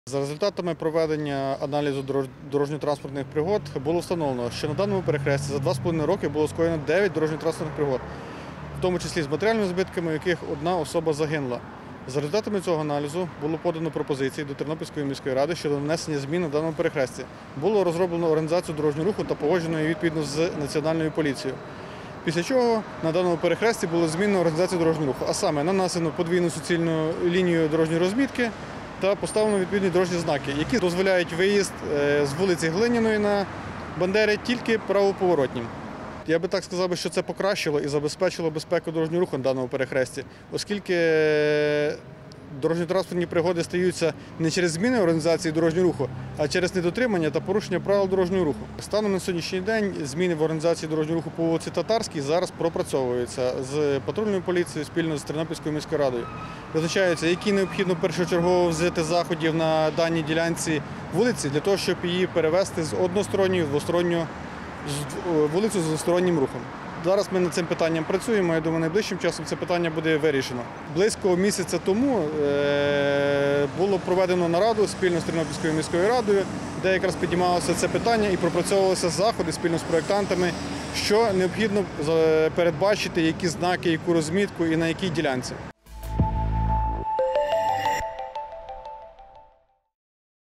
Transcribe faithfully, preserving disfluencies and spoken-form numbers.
За результатами проведення аналізу дорожньо-транспортних пригод було встановлено, що на даному перехресті за два з половиною роки було скоєно дев'ять дорожньо-транспортних пригод, в тому числі з матеріальними збитками, в яких одна особа загинула. За результатами цього аналізу було подано пропозиції до Тернопільської міської ради щодо внесення змін на даному перехресті. Було розроблено організацію дорожнього руху та погоджено її відповідно з Національною поліцією. Після чого на даному перехресті було змінено організацію дорожнього руху, а саме нанесено подвійну суцільну лінію дорожньої розмітки та поставлено відповідні дорожні знаки, які дозволяють виїзд з вулиці Глиняної на Бандери тільки правоповоротнім. Я би так сказав, що це покращило і забезпечило безпеку дорожнього руху на даному перехресті, оскільки дорожньо-транспортні пригоди стаються не через зміни організації дорожнього руху, а через недотримання та порушення правил дорожнього руху. Станом на сьогоднішній день зміни в організації дорожнього руху по вулиці Татарській зараз пропрацьовуються з патрульною поліцією спільно з Тернопільською міською радою. Визначаються, які необхідно першочергово взяти заходів на даній ділянці вулиці для того, щоб її перевести з односторонньої в двосторонню вулицю з двостороннім рухом. Зараз ми над цим питанням працюємо, я думаю, найближчим часом це питання буде вирішено. Близько місяця тому було проведено нараду спільно з Тернопільською міською радою, де якраз піднімалося це питання і пропрацьовувалися заходи спільно з проєктантами, що необхідно передбачити, які знаки, яку розмітку і на якій ділянці.